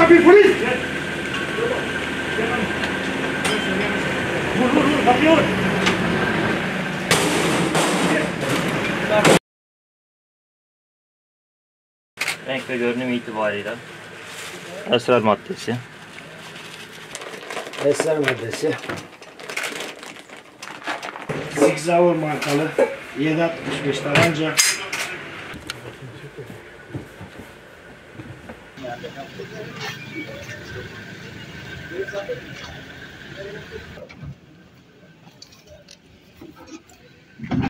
kapıyı polis! Vur kapıyı vur! Renk ve görünüm itibarıyla esrar maddesi. Esrar maddesi. Zigzauer markalı 7.65 tabanca.